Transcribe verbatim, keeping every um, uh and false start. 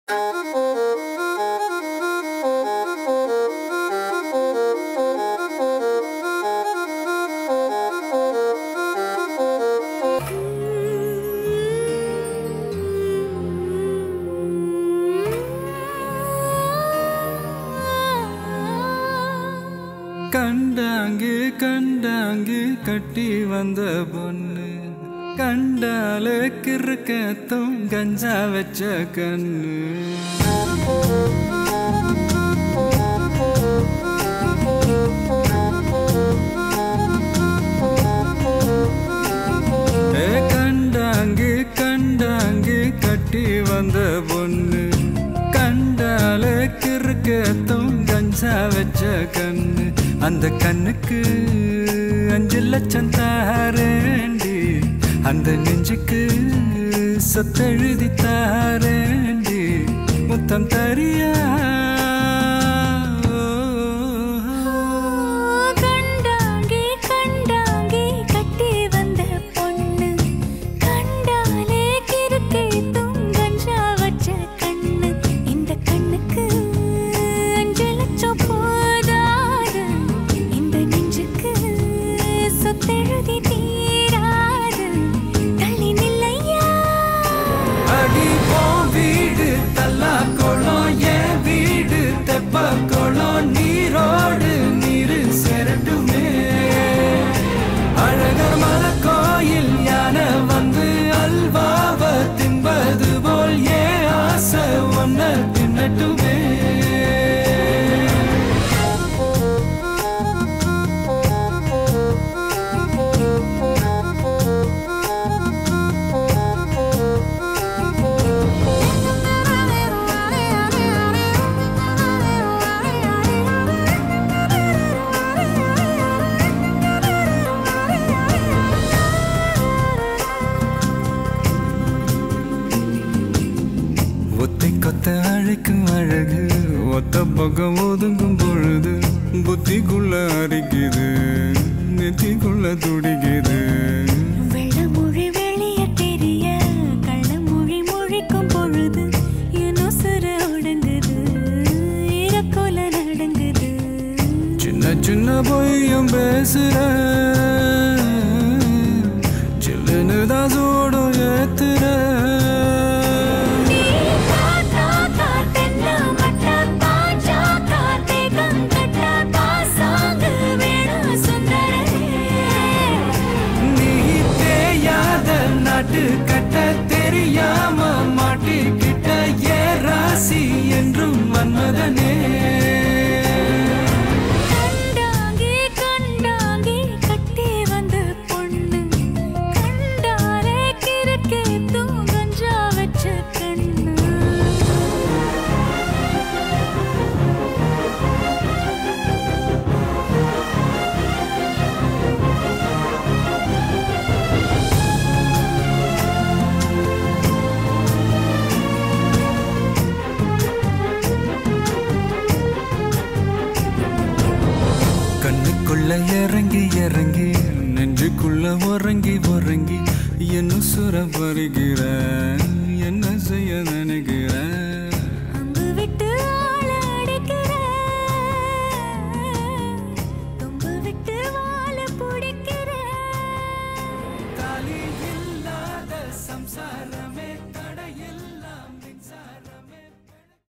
கண்டாங்கு கண்டாங்கு கட்டி வந்த பொண்ணு கண்டால கிறுக்கத்தும் கஞ்சா வச்ச கண்ணு கண்டாங்கு கண்டாங்கு கட்டி வந்த பொண்ணு கண்டால கிறுக்கத்தும் கஞ்சா வச்ச கண்ணு அந்த கண்ணுக்கு அஞ்சு லட்சம் தாரேண்டி அந்த நெஞ்சுக்கு சொத்தெழுதி தாரேண்டி முத்தம் தரியா நீரோடு நீரு செரட்டுமே அழகர் மல கோயில் யானை வந்து அல்வாவ தின்பது போல் ஏ ஆசை ஒன்ன தின்னட்டுமே கொத்த அழைக்கும் அழகு ஒத்த பக்கம் ஒதுங்கும் பொழுது புத்திக்குள்ள அரிக்குது நெத்திக்குள்ள துடிக்குது வெள்ளமொழி வெளிய தெரிய கள்ளமொழி மொழிக்கும் பொழுது இன்னும் சுர உடங்குது இறக்கோல நடங்குது சின்ன சின்ன பொய்யும் பேசுற சில்லுன்னு தான் சூடும் ஏத்துற கட்ட தெரியாம மாட்டிக்கிட்ட ஏ ராசி என்றும் மன்மதனே கண்டாங்கி கண்டாங்கி கட்டி வந்த பொண்ணு கண்டாலே கிறுக்கே தூங்கஞ்சா வச்ச கண்ணு கண்ணுக்குள்ள இறங்கி இறங்கி நெஞ்சுக்குள்ள உறங்கி உறங்கி என்ன சுர பருகிற என்ன செய்ய நினைக்கிற